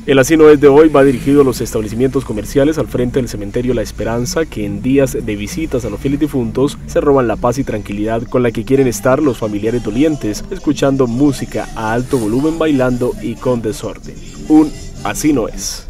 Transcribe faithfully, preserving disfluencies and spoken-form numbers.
El Así No Es de hoy va dirigido a los establecimientos comerciales al frente del cementerio La Esperanza, que en días de visitas a los fieles difuntos se roban la paz y tranquilidad con la que quieren estar los familiares dolientes, escuchando música a alto volumen, bailando y con desorden. Un Así No Es.